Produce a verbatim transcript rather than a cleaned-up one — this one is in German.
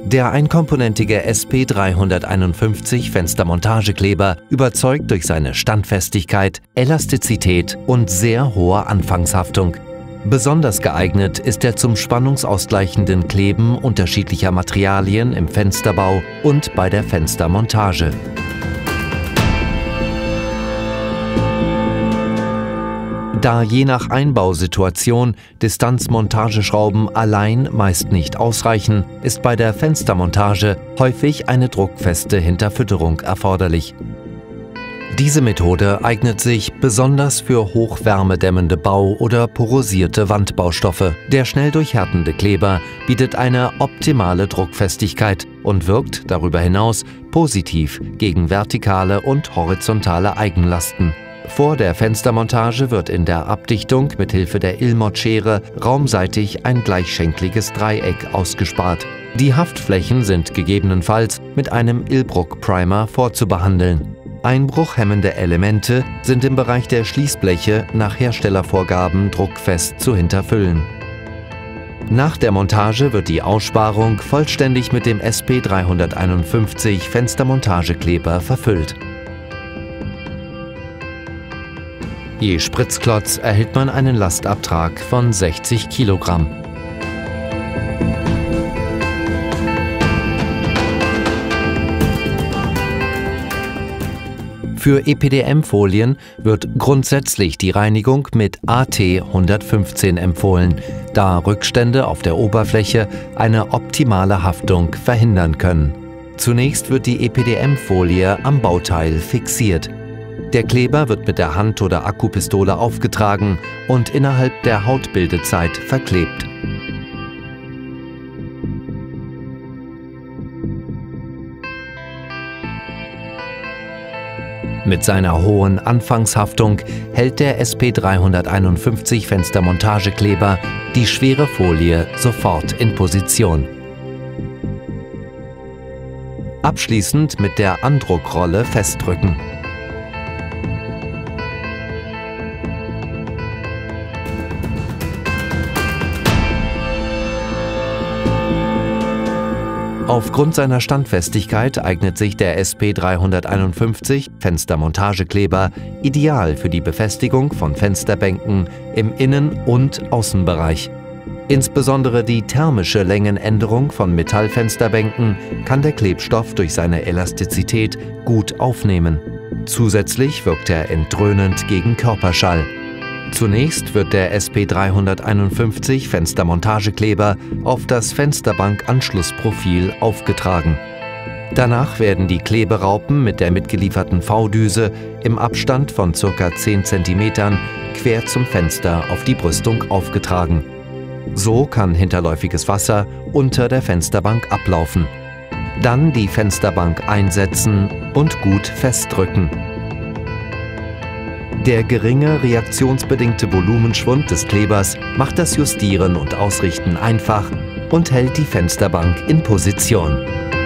Der einkomponentige S P dreihunderteinundfünfzig Fenstermontagekleber überzeugt durch seine Standfestigkeit, Elastizität und sehr hohe Anfangshaftung. Besonders geeignet ist er zum spannungsausgleichenden Kleben unterschiedlicher Materialien im Fensterbau und bei der Fenstermontage. Da je nach Einbausituation Distanzmontageschrauben allein meist nicht ausreichen, ist bei der Fenstermontage häufig eine druckfeste Hinterfütterung erforderlich. Diese Methode eignet sich besonders für hochwärmedämmende Bau- oder porosierte Wandbaustoffe. Der schnell durchhärtende Kleber bietet eine optimale Druckfestigkeit und wirkt darüber hinaus positiv gegen vertikale und horizontale Eigenlasten. Vor der Fenstermontage wird in der Abdichtung mit Hilfe der Ilmot-Schere raumseitig ein gleichschenkliges Dreieck ausgespart. Die Haftflächen sind gegebenenfalls mit einem Ilbruck-Primer vorzubehandeln. Einbruchhemmende Elemente sind im Bereich der Schließbleche nach Herstellervorgaben druckfest zu hinterfüllen. Nach der Montage wird die Aussparung vollständig mit dem S P dreihunderteinundfünfzig Fenstermontagekleber verfüllt. Je Spritzklotz erhält man einen Lastabtrag von sechzig Kilogramm. Für E P D M-Folien wird grundsätzlich die Reinigung mit A T hundertfünfzehn empfohlen, da Rückstände auf der Oberfläche eine optimale Haftung verhindern können. Zunächst wird die E P D M-Folie am Bauteil fixiert. Der Kleber wird mit der Hand- oder Akkupistole aufgetragen und innerhalb der Hautbildezeit verklebt. Mit seiner hohen Anfangshaftung hält der S P dreihunderteinundfünfzig Fenstermontagekleber die schwere Folie sofort in Position. Abschließend mit der Andruckrolle festdrücken. Aufgrund seiner Standfestigkeit eignet sich der S P dreihunderteinundfünfzig Fenstermontagekleber ideal für die Befestigung von Fensterbänken im Innen- und Außenbereich. Insbesondere die thermische Längenänderung von Metallfensterbänken kann der Klebstoff durch seine Elastizität gut aufnehmen. Zusätzlich wirkt er entdröhnend gegen Körperschall. Zunächst wird der S P dreihunderteinundfünfzig Fenstermontagekleber auf das Fensterbankanschlussprofil aufgetragen. Danach werden die Kleberaupen mit der mitgelieferten V-Düse im Abstand von ca. zehn Zentimetern quer zum Fenster auf die Brüstung aufgetragen. So kann hinterläufiges Wasser unter der Fensterbank ablaufen. Dann die Fensterbank einsetzen und gut festdrücken. Der geringe reaktionsbedingte Volumenschwund des Klebers macht das Justieren und Ausrichten einfach und hält die Fensterbank in Position.